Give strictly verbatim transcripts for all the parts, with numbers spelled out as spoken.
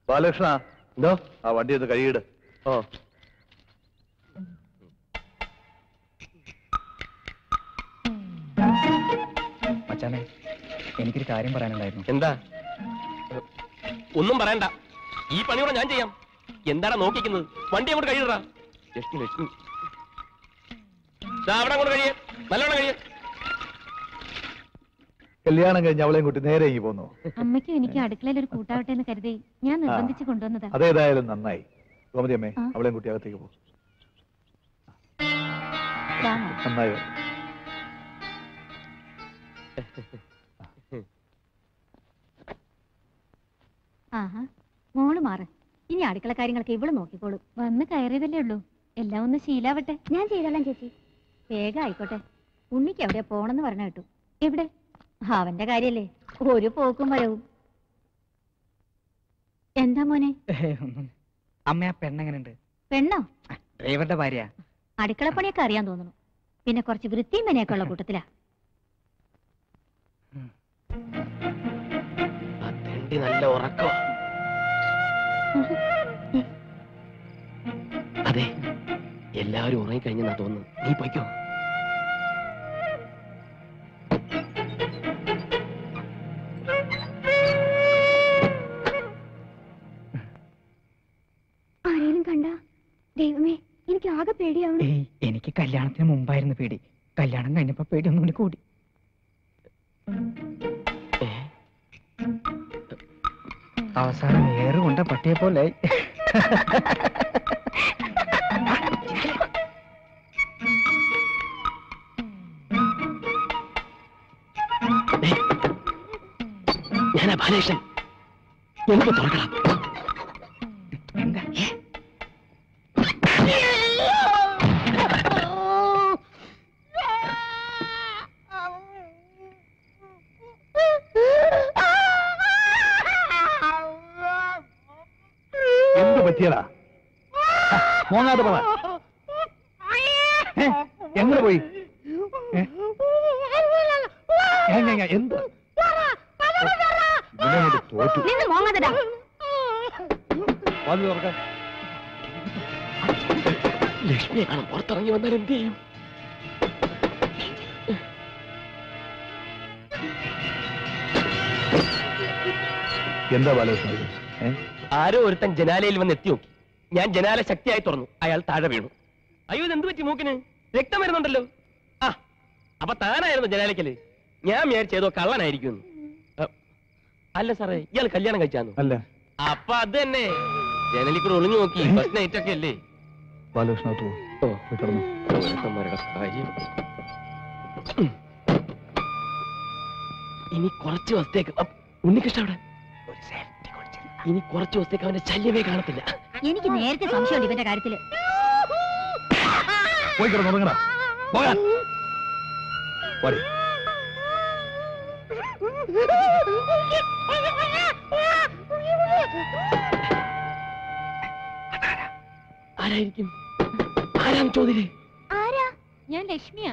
ബാലകൃഷ്ണ, എന്തോ ആ വണ്ടി ഒന്ന് കഴുകിയിട്. ഓ മച്ചാനെ, എനിക്കൊരു കാര്യം പറയാനുണ്ടായിരുന്നു. എന്താ? ഒന്നും പറയണ്ട, ഈ പണിയോടെ ഞാൻ ചെയ്യാം. എന്താടാ നോക്കിക്കുന്നത്? വണ്ടി അങ്ങോട്ട് കഴിയടാ. ലക്ഷ്മി ലക്ഷ്മി അവിടെ അങ്ങോട്ട് കഴിയേ, നല്ലോണം കഴിയേ. കല്യാണം കഴിഞ്ഞ് അവളെയും കൂട്ടി നേരെ ഇങ്ങി പോന്നു. അമ്മയ്ക്കും എനിക്ക് അടുക്കളയിൽ ഒരു കൂട്ടാവട്ടെ എന്ന് കരുതി ഞാൻ നിർബന്ധിച്ച് കൊണ്ടുവന്നതാ. അതേതായാലും നന്നായി. ഗോമതി അമ്മേ, അവളെയും കൂട്ടി അകത്തേക്ക് പോകും. നന്നായി. ആഹാ, മോള് മാറ്. ഇനി അടുക്കള കാര്യങ്ങളൊക്കെ ഇവള് നോക്കിക്കോളും. വന്ന് കയറിയതല്ലേ ഉള്ളൂ, എല്ലാം ഒന്ന് ശീലാവട്ടെ. ഞാൻ ചെയ്തോളാം ചേച്ചി. വേഗം ആയിക്കോട്ടെ. ഉണ്ണിക്ക് എവിടെയാ പോണെന്ന് പറഞ്ഞ കേട്ടു. എവിടെ? അവന്റെ കാര്യല്ലേ, ഒരു പോക്കും വരവും. എന്താ മോനെ? അമ്മ, ആ പെണ്ണെങ്ങനുണ്ട്? പെണ്ണോ? ഡ്രൈവറുടെ ഭാര്യ. അടുക്കളപ്പണിയൊക്കെ അറിയാൻ തോന്നുന്നു. പിന്നെ കുറച്ച് വൃത്തിയും മെനയൊക്കെ ഉള്ള കൂട്ടത്തിലാ. നല്ല ഉറക്കോ? അതെ, എല്ലാവരും ഉറങ്ങിക്കഴിഞ്ഞെന്നാ തോന്നുന്നു. നീ പോയിക്കോ. ആരെയും കണ്ട? ദൈവമേ, എനിക്ക് ആകെ പേടിയാവും. എനിക്ക് കല്യാണത്തിന് മുമ്പായിരുന്നു പേടി. കല്യാണം കഴിഞ്ഞപ്പോ പേടി ഒന്നുകൂടി കൂടി. അവസാനം ഏറ് കൊണ്ട പട്ടിയെ പോലെ. ഞാനാ ബാലകൃഷ്ണൻ. എനിക്ക് തുറക്കണം. എന്താ? എന്ത് പറ്റിയടാ? മോങ്ങാതെ പറ. എങ്ങനെ പോയി? എന്ത് തോറ്റു? ലക്ഷ്മിയെ കാണാൻ പുറത്തിറങ്ങി വന്നാൽ എന്ത് ചെയ്യും? എന്താ ബാലകൃഷ്ണൻ? ആരോ ഒരുത്തൻ ജനാലയിൽ വന്ന് എത്തി നോക്കി. ഞാൻ ജനാല ശക്തിയായി തുറന്നു. അയാൾ താഴെ വീണു. അയ്യോ, ഇത് എന്ത് പറ്റി? മൂക്കിന് രക്തം വരുന്നുണ്ടല്ലോ. ആ, അപ്പൊ താനായിരുന്നു ജനാലയ്ക്കല്. ഞാൻ വിചാരിച്ചേതോ കള്ളനായിരിക്കും. അല്ല സാറേ, ഇയാൾ കല്യാണം കഴിച്ചാന്നു? അല്ല. അപ്പൊ അത് തന്നെ, ജനലിൽ കൂടെ ഒളിഞ്ഞു നോക്കി. ഫസ്റ്റ് നൈറ്റ് ഒക്കെ അല്ലേ? ബാലകൃഷ്ണ, കാര്യം ഇനി കുറച്ച് ദിവസത്തേക്ക് ഉണ്ണികൃഷ്ണ അവിടെ ഇനി കുറച്ച് ദിവസത്തേക്ക് അവന്റെ ശല്യമേ കാണത്തില്ല. എനിക്ക് നേരത്തെ സംശയമുണ്ട് ഇവന്റെ കാര്യത്തില്. പോയി കിടന്നുറങ്ങടാ. പോകാൻ ആരായിരിക്കും? ആരാന്ന് ചോദിലേ? ആരാ? ഞാൻ ലക്ഷ്മിയാ.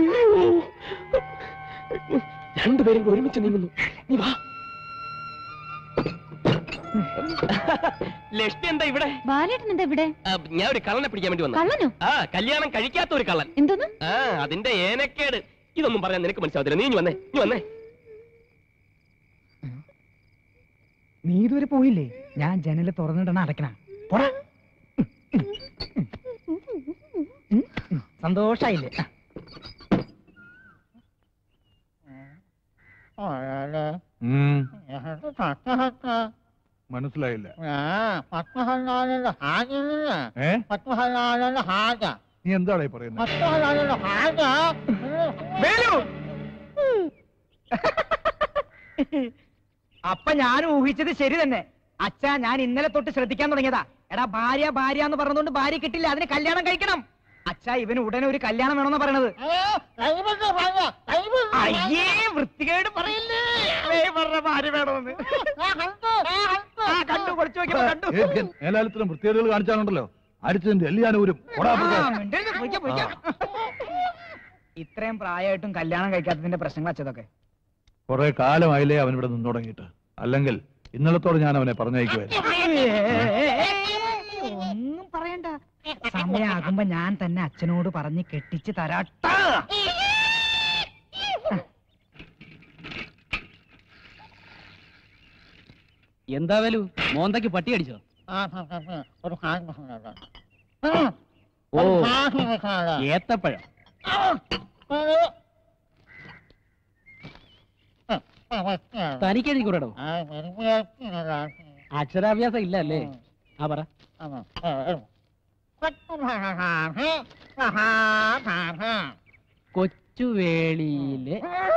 രണ്ടുപേരും ഒരുമിച്ച് നീങ്ങുന്നു. നീ വാ. ലക്ഷ്മി എന്താ ഇവിടെ? ബാലേട്ടൻ എന്താ ഇവിടെ? ഞാൻ ഒരു കള്ളനെ പിടിക്കാൻ വേണ്ടി വന്നു. കള്ളനോ? ആ, കല്യാണം കഴിക്കാത്ത ഒരു കള്ളൻ. എന്തോന്ന്? ആ, അതിന്റെ ഏനക്കേട്. ഇതൊന്നും പറയാൻ നിനക്ക് മനസ്സിലാവത്തില്ല. നീ വന്നേ, നീ വന്നേ. നീ ഇതുവരെ പോയില്ലേ? ഞാൻ ജനല് തുറന്നിടണ അടയ്ക്കണ. പോടാ. സന്തോഷായില്ലേ? മനസ്സിലായില്ല. നീ എന്താണ് പറയുന്നത്? അപ്പൊ ഞാൻ ഊഹിച്ചത് ശരി തന്നെ. അച്ഛാ, ഞാൻ ഇന്നലെ തൊട്ട് ശ്രദ്ധിക്കാൻ തുടങ്ങിയതാ. എടാ, ഭാര്യ ഭാര്യ എന്ന് പറഞ്ഞതുകൊണ്ട് ഭാര്യ കിട്ടില്ല, അതിന് കല്യാണം കഴിക്കണം. അച്ഛാ, ഇവന് ഉടനെ ഒരു കല്യാണം വേണമെന്നാ പറയണത്. അയ്യേ, വൃത്തികേട് പറയില്ലേ. ഭാര്യ വേണമെന്ന് കണ്ടു, കുറച്ച് നോക്കിയപ്പോ കണ്ടു. എല്ലാത്തിലും വൃത്തികേടുകൾ കാണിച്ചാലുണ്ടല്ലോ, അടിച്ചതിന്റെ എല്ലാവരും. ഇത്രയും പ്രായമായിട്ടും കല്യാണം കഴിക്കാത്തതിന്റെ പ്രശ്നങ്ങൾ അച്ഛതൊക്കെ. കുറെ കാലമായില്ലേ അവൻ ഇവിടെ നിന്ന് തുടങ്ങിയിട്ട്. അല്ലെങ്കിൽ ഇന്നലത്തോട് ഞാൻ അവനെ പറഞ്ഞയക്കുമായിരുന്നു. ഒന്നും പറയണ്ട. സമയാകുമ്പോ ഞാൻ തന്നെ അച്ഛനോട് പറഞ്ഞ് കെട്ടിച്ച് തരാട്ട. എന്താ വേലു, മോന്തയ്ക്ക് പട്ടി അടിച്ചോ? ഓ, ഏത്തപ്പഴം. തനിക്കെഴുതി കൂടോ? അക്ഷരാഭ്യാസം ഇല്ല അല്ലേ? ആ പറ. കൊച്ചുവേളിയിലെ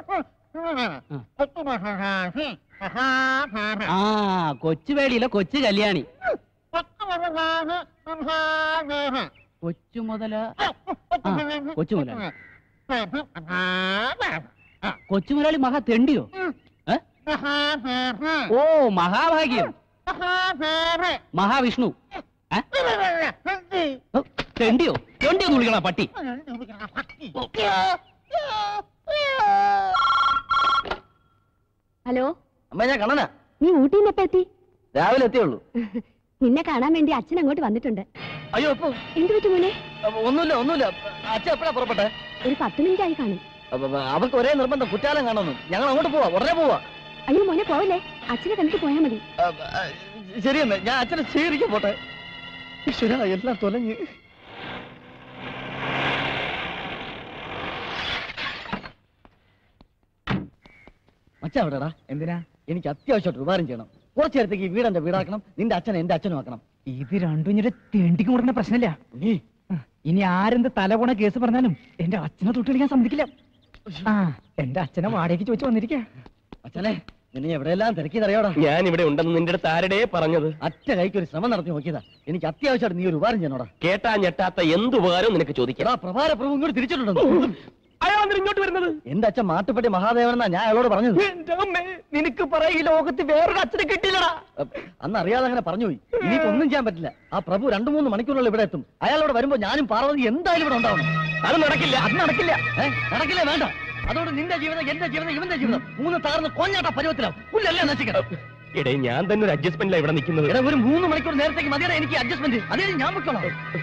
ആ കൊച്ചുവേളിയിലെ കൊച്ചു കല്യാണി. കൊച്ചു മുതല കൊച്ചു മുതലാളി. കൊച്ചു മുതലാളി മഹാ തെണ്ടിയോ? ഓ, മഹാഭാഗ്യം. മഹാവിഷ്ണു. തെണ്ടിയോ? തെണ്ടിയൊന്ന് വിളിക്കണ പട്ടി. ഹലോ അമ്മ, ഞാൻ കണ്ണനാ. നീ ഊട്ടിന്ന് എപ്പ എത്തി? രാവിലെ എത്തിയുള്ളൂ. നിന്നെ കാണാൻ വേണ്ടി അച്ഛൻ അങ്ങോട്ട് വന്നിട്ടുണ്ട്. അയ്യോ, ഇപ്പൊ എന്ത് പറ്റി മോനെ? ഒന്നുമില്ല ഒന്നുമില്ല. അച്ഛൻ എപ്പോഴാ പുറപ്പെട്ടെ? ഒരു പത്ത് മിനിറ്റ് ആയി കാണും. അവർക്ക് ഒരേ നിർബന്ധം, കുറ്റാലം കാണുന്നു. ഞങ്ങൾ അങ്ങോട്ട് പോവാ, ഉടനെ പോവാ. അയ്യോ മോനെ പോവല്ലേ, അച്ഛനെ കണ്ടിട്ട് പോയാ മതി. ശരിയെന്ന്, ഞാൻ അച്ഛനെ സ്വീകരിക്കാൻ പോട്ടെ. ഈശ്വരാ, എല്ലാം തൊലഞ്ഞ്. മച്ചാ എവിടെടാ? എന്തിനാ? എനിക്ക് അത്യാവശ്യമായിട്ട് ഉപകാരം ചെയ്യണം. കുറച്ചു നേരത്തേക്ക് ഈ വീടെന്റെ വീടാക്കണം, നിന്റെ അച്ഛനെ എന്റെ അച്ഛനും ആക്കണം. ഇത് രണ്ടും ഇങ്ങനെ തേണ്ടിക്ക് കൊടുക്കുന്ന പ്രശ്നമില്ല. ഇനി ആരെന്ത് തലകൊണ കേസ് പറഞ്ഞാലും എന്റെ അച്ഛനെ തൊട്ട് കളിക്കാൻ സമ്മതിക്കില്ല. ആ, എന്റെ അച്ഛനെ വാടകയ്ക്ക് ചോദിച്ചു വന്നിരിക്ക. അച്ഛനെ, നിന്നെ എവിടെയെല്ലാം തിരക്കിയതറിയോടാ? ഞാൻ ഇവിടെ ഉണ്ടെന്ന് നിന്റെ അടുത്ത് ആരുടെ പറഞ്ഞത്? അറ്റ കൈക്ക് ഒരു ശ്രമം നടത്തി നോക്കിയതാ. എനിക്ക് അത്യാവശ്യമായിട്ട് നീ ഒരു ഉപകാരം ചെയ്യണോടാ. കേട്ടാ ഞെട്ടാത്ത എന്ത് ഉപകാരവും നിനക്ക് ചോദിക്കാം. പ്രഭാര പ്രഭു ഇങ്ങോട്ട് തിരിച്ചിട്ടുണ്ടോ? അയാൾ ഇങ്ങോട്ട് വരുന്നത്? എന്റെ അച്ഛൻ മാട്ടുപ്പെട്ടി മഹാദേവനെന്നാ ഞാൻ അയാളോട് പറഞ്ഞത്. നിനക്ക് പറയാ ഈ ലോകത്ത് വേറൊരു അച്ഛനെ കിട്ടിയില്ലടാ. അന്ന് അറിയാതെ അങ്ങനെ പറഞ്ഞുപോയി. ഇനിയിപ്പോ ഒന്നും ചെയ്യാൻ പറ്റില്ല. ആ പ്രഭു രണ്ടു മൂന്ന് മണിക്കൂറുകളിൽ ഇവിടെ എത്തും. അയാളോട് വരുമ്പോ ഞാനും പാർവതി എന്തായാലും ഇവിടെ ഉണ്ടാവണം. അത് നടക്കില്ല. അത് നടക്കില്ല. നടക്കില്ല, വേണ്ട. അതോട് നിന്റെ ജീവിതം, എന്റെ ജീവിതം, ഇവന്റെ ജീവിതം മൂന്ന് താർന്ന് കൊഞ്ഞാട്ട പരുവത്തിലാവും. പുല്ലല്ലേ നശിക്കണം. ഇടേ, ഞാൻ തന്നെ ഒരു അഡ്ജസ്റ്റ്മെന്റിലാണ് ഇവിടെ നിൽക്കുന്നത്. ഇവിടെ ഒരു മൂന്ന് മണിക്കൂർ നേരത്തേക്ക് മതിയുടെ എനിക്ക് അഡ്ജസ്റ്റ്മെന്റ്. അതേ ഞാൻ വെക്കണം.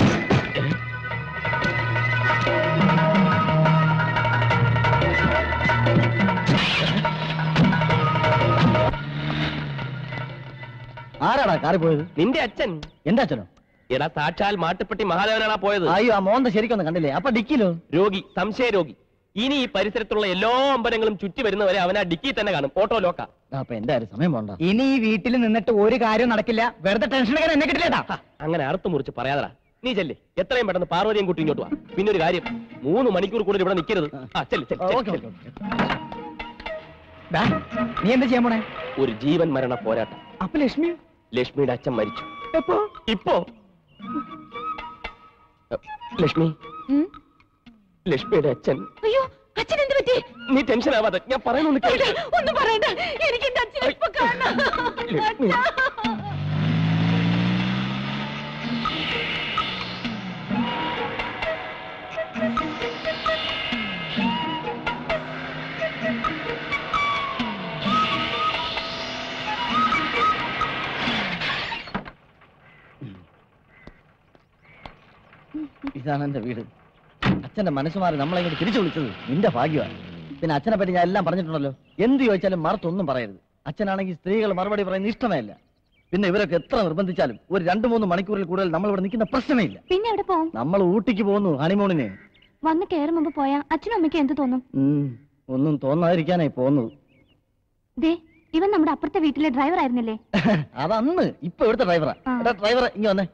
ആരാടാ കാറി പോയത്? നിന്റെ അച്ഛൻ. എന്റെ അച്ഛനോ? എടാ, സാക്ഷാൽ മാട്ടുപ്പെട്ടി മഹാദേവനാണ് പോയത്. അയ്യോ, ആ മോന്ത ശരിക്കൊന്നും കണ്ടില്ലേ? അപ്പൊ ഡിക്കിലോ? രോഗി, സംശയ രോഗി. ഇനി ഈ പരിസരത്തുള്ള എല്ലാ അമ്പലങ്ങളും ചുറ്റി വരുന്നവരെ അവൻ ആ ഡിക്കി തന്നെ കാണും. ഓട്ടോ ലോക്ക. അപ്പൊ എന്റെ ആരും സമയം പോണ്ട. ഇനി ഈ വീട്ടിൽ നിന്നിട്ട് ഒരു കാര്യം നടക്കില്ല. വെറുതെ ടെൻഷൻ എന്നെ കിട്ടില്ലേട്ടാ. അങ്ങനെ അറുത്തു മുറിച്ച് പറയാതാ. നീ ചെല്ലേ, എത്രയും പെട്ടെന്ന് പാർവതിയും കുട്ടി ഇങ്ങോട്ട് വാ. പിന്നെ ഒരു കാര്യം, മൂന്ന് മണിക്കൂർ കൂടുതൽ ഇവിടെ നിൽക്കരുത്. ആ, ചെല്ല്, ചെല്ല്, ഓക്കേ, ചെല്ല്. ഓക്കേ. ദാ, നീ എന്താ ചെയ്യാൻ പോണേ? ഒരു ജീവൻ മരണ പോരാട്ടം. അപ്പൊ ലക്ഷ്മി? ലക്ഷ്മിയുടെ അച്ഛൻ മരിച്ചു. എപ്പോ? ഇപ്പോ. ലക്ഷ്മി, ഉം? ലക്ഷ്മിയുടെ അച്ഛൻ. അയ്യോ, അച്ഛൻ എന്ത് പറ്റി? നീ ടെൻഷൻ ആവാതെ, ഞാൻ പറയുന്നു കേൾക്ക്. ഒന്നും പറയണ്ട, എനിക്ക് എന്റെ അച്ഛനെ ഇപ്പൊ കാണണം. ലക്ഷ്മി. ഇതാണ് എന്റെ വീട്. അച്ഛന്റെ മനസ്സുമാറി നമ്മളെ ഇങ്ങോട്ട് തിരിച്ചു വിളിച്ചത് നിന്റെ ഭാഗ്യമാണ്. പിന്നെ അച്ഛനെ പറ്റി ഞാൻ എല്ലാം പറഞ്ഞിട്ടുണ്ടല്ലോ. എന്ത് ചോദിച്ചാലും മറുത്തൊന്നും പറയരുത്. അച്ഛനാണെങ്കിൽ സ്ത്രീകൾ മറുപടി പറയുന്ന ഇഷ്ടമേ ഇല്ല. പിന്നെ ഇവരൊക്കെ എത്ര നിർബന്ധിച്ചാലും ഒരു രണ്ടു മൂന്ന് മണിക്കൂറിൽ കൂടുതൽ നമ്മൾ ഇവിടെ നിൽക്കുന്ന പ്രശ്നമേ ഇല്ല. പിന്നെ എവിടെ പോവും? നമ്മൾ ഊട്ടിക്ക് പോകുന്നു ഹണിമൂണിന്. വന്ന് കയറും മുമ്പ് പോയാ അച്ഛനും അമ്മയ്ക്ക് എന്ത് തോന്നും? ഒന്നും തോന്നാതിരിക്കാനായി പോകുന്നത്. ദേ, ഇവൻ നമ്മുടെ അപ്പുറത്തെ വീട്ടിലെ ഡ്രൈവർ ആയിരുന്നില്ലേ? അതന്ന്. ഇപ്പൊ ഇവിടുത്തെ ഡ്രൈവറാ. ഡ്രൈവർ ഇങ്ങ വന്നേ.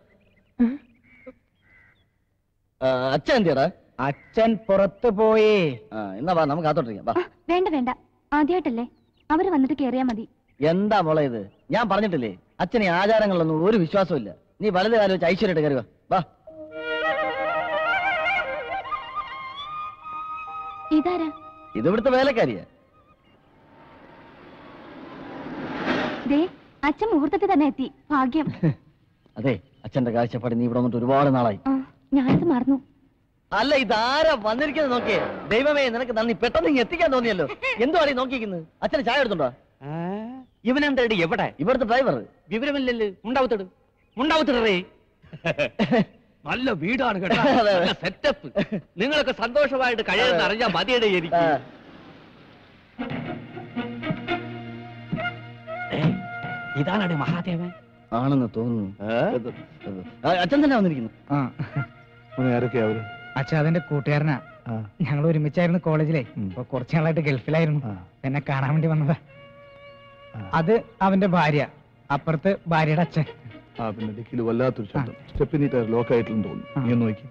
അച്ഛൻ എന്തിയാടാ? അച്ഛൻ പുറത്തു പോയേ. എന്നാ വാ, നമുക്ക് കാത്തോട്ടിരിക്കാം. വേണ്ട വേണ്ട, ആദ്യമായിട്ടല്ലേ, അവര് വന്നിട്ട് കേറിയാ മതി. എന്താ മോളെ ഇത്? ഞാൻ പറഞ്ഞിട്ടില്ലേ അച്ഛന് ഈ ആചാരങ്ങളിലൊന്നും ഒരു വിശ്വാസവും ഇല്ല. നീ വലത് കാലം വെച്ച് ഐശ്വര്യമായിട്ട് കയറുക. വാ. ഇതാരാ? ഇത് ഇവിടുത്തെ വേലക്കാരിയാ. ദേ, അച്ഛൻ മുഹൂർത്തത്തിൽ തന്നെ എത്തി. ഭാഗ്യം. അതെ, അച്ഛന്റെ കാഴ്ചപ്പാട് നീ ഇവിടെ വന്നിട്ട് ഒരുപാട് നാളായി. ഞാനത് മറന്നു. അല്ല, ഇതാരാ വന്നിരിക്കുന്നത് നോക്കിയേ. ദൈവമേ, നിനക്ക് നന്ദി. പെട്ടെന്ന് ഇങ്ങ് എത്തിക്കാൻ തോന്നിയല്ലോ. എന്തുവാണ് ഈ നോക്കിയിരിക്കുന്നത്? അച്ഛന് ചായ എടുത്തുണ്ടോ? ഇവനെന്താടി എവിടെ? ഇവിടുത്തെ ഡ്രൈവർ. വിവരമില്ലല്ലോ. ഉണ്ടാവത്തിട് ഉണ്ടാവത്തിടേ. നല്ല വീടാണ് കേട്ടോ, നല്ല സെറ്റപ്പ്. നിങ്ങളൊക്കെ സന്തോഷമായിട്ട് കഴിയുന്ന അറിഞ്ഞാൽ മതിയുടെ എനിക്ക്. ഇതാണടി മഹാദേവൻ. ആണെന്ന് തോന്നുന്നു. അച്ഛൻ തന്നെ വന്നിരിക്കുന്നു. ആ ആരൊക്കെയാ അവര്? അച്ഛാ അതെന്റെ കൂട്ടുകാരനാ. ഞങ്ങൾ ഒരുമിച്ചായിരുന്നു കോളേജിലെ. ഇപ്പൊ കുറച്ചു നാളായിട്ട് ഗൾഫിലായിരുന്നു. എന്നെ കാണാൻ വേണ്ടി വന്നതാ. അത് അവന്റെ ഭാര്യ, അപ്പുറത്ത് ഭാര്യയുടെ അച്ഛൻ. ആ പിന്നെ ഡിക്കില് വല്ലാത്തൊരു ശബ്ദം. സ്റ്റെപ്പിനി ടയർ ലോക്ക് ആയിട്ടില്ലെന്ന് തോന്നുന്നു. നീ ഒന്ന് നോക്കി.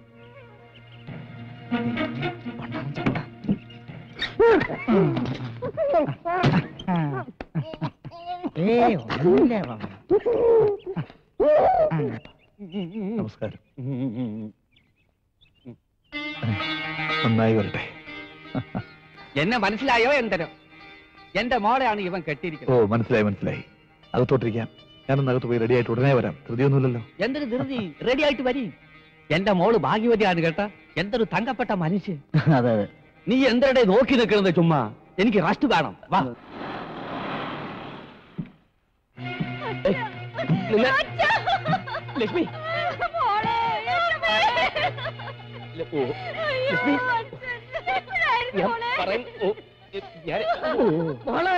നമസ്കാരം. നന്നായി വരട്ടെ. എന്നെ മനസ്സിലായോ? എന്തരോ എന്റെ മോളെയാണ് ഇവൻ ഓ കെട്ടിയിരിക്കുന്നത്. മനസ്സിലായി മനസ്സിലായി. അകത്തോട്ടിരിക്കാം. ഞാനൊന്ന് അകത്ത് പോയി റെഡി ആയിട്ട് ഉടനെ വരാം. ധൃതിയൊന്നുമില്ലല്ലോ. എന്തൊരു ധൃതി, റെഡി ആയിട്ട് വരി. എന്റെ മോള് ഭാഗ്യവതിയാണ് കേട്ടാ. എന്തൊരു തങ്കപ്പെട്ട മനുഷ്യൻ. അതെ അതെ. നീ എന്തരടെ നോക്കി നിൽക്കുന്നത്? ചുമ്മാ എനിക്ക് റസ്റ്റ് വേണം. വാ. ലക്ഷ്മി ലക്ഷ്മി ഞാൻ പറയുന്നു. ഓ, ഞാൻ- ഓ, മോളെ.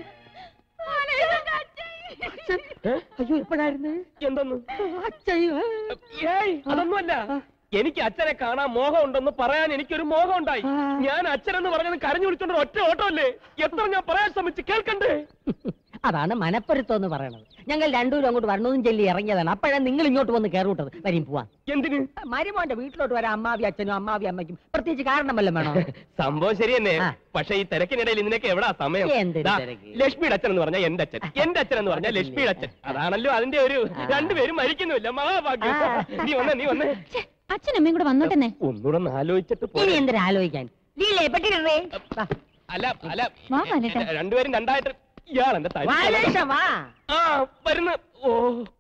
അയ്യോ എപ്പോഴായിരുന്നു? എന്തൊന്ന്? ഏയ് അതൊന്നുമല്ല. എനിക്ക് അച്ഛനെ കാണാൻ മോഹം ഉണ്ടെന്ന് പറയാൻ എനിക്കൊരു മോഹം ഉണ്ടായി. ഞാൻ അച്ഛനെന്ന് പറഞ്ഞത് കരഞ്ഞു വിളിച്ചോണ്ട് ഒറ്റ ഓട്ടോ അല്ലേ? എത്ര ഞാൻ പറയാൻ ശ്രമിച്ച് കേൾക്കണ്ടേ? അതാണ് മനപ്പൊരുത്തം എന്ന് പറയണത്. ഞങ്ങൾ രണ്ടുപേരും അങ്ങോട്ട് വരണമെന്നും ചൊല്ലി ഇറങ്ങിയതാണ്. അപ്പോഴാണ് നിങ്ങൾ ഇങ്ങോട്ട് വന്ന് കയറിവിട്ടത്. വരും പോവാൻ. എന്തിന്? മരുമോന്റെ വീട്ടിലോട്ട് വരാൻ അമ്മാവി അച്ഛനും അമ്മാവി അമ്മയ്ക്കും പ്രത്യേകിച്ച് കാരണമല്ലോ വേണോ? സംഭവം ശരി തന്നെ. ആ. പക്ഷെ ഈ തിരക്കിനിടയിൽ നിനക്ക് എവിടാ സമയം? എന്തൊരു ദാ, തിരക്ക്? ലക്ഷ്മിയുടെ അച്ഛൻ എന്ന് പറഞ്ഞാൽ എന്റെ അച്ഛൻ, എന്റെ അച്ഛൻ എന്ന് പറഞ്ഞാൽ ലക്ഷ്മിയുടെ അച്ഛൻ. അതാണല്ലോ അതിന്റെ ഒരു രണ്ടുപേരും മരിക്കുന്നില്ല. മഹാഭാഗ്യം. നീ വന്നേ നീ വന്നേ. അച്ഛനമ്മയും കൂടെ വന്നോട്ടെ. ഒന്നുകൂടെ ഒന്ന് ആലോചിച്ചിട്ട് പോ. ഇനി എന്തിനാ ആലോചിക്കാൻ? ലീലേ പെട്ടിടേ. അല്ല അല്ല വാ, വരട്ടെ. രണ്ടുപേരും രണ്ടായിട്ട് ഇയാൾ എന്റെ തടി. വാ. ആ വരുന്ന. ഓ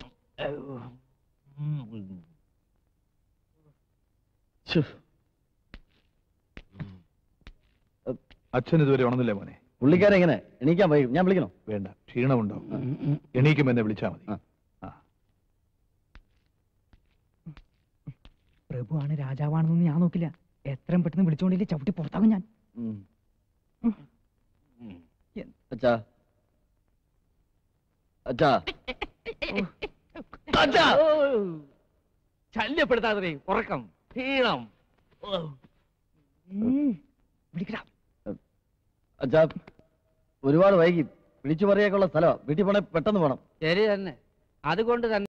അച്ഛൻ ഇതുവരെ ഉണർന്നില്ലേ മോനെ? പുള്ളിക്കാരെ എങ്ങനെ എണീക്കാൻ വൈകും? ഞാൻ വിളിക്കണോ? വേണ്ട, ക്ഷീണമുണ്ടാവും. എണീക്കും എന്നെ വിളിച്ചാ മതി. പ്രഭുവാണ് രാജാവാണെന്നൊന്നും ഞാൻ നോക്കില്ല. എത്രയും പെട്ടെന്ന് വിളിച്ചോണ്ടില്ലേ ചവിട്ടി പുറത്താകും ഞാൻ. അച്ഛാ അച്ഛാ അച്ഛാ ശല്യപ്പെടുത്താതെ. ഉറക്കം, ക്ഷീണം. വിളിക്കടാ. അച്ഛാ ഒരുപാട് വൈകി. വിളിച്ചു പറയാനുള്ള സ്ഥലമാ. വീട്ടിൽ പോണേ പെട്ടെന്ന് പോണം. ശരി തന്നെ. അതുകൊണ്ട് തന്നെ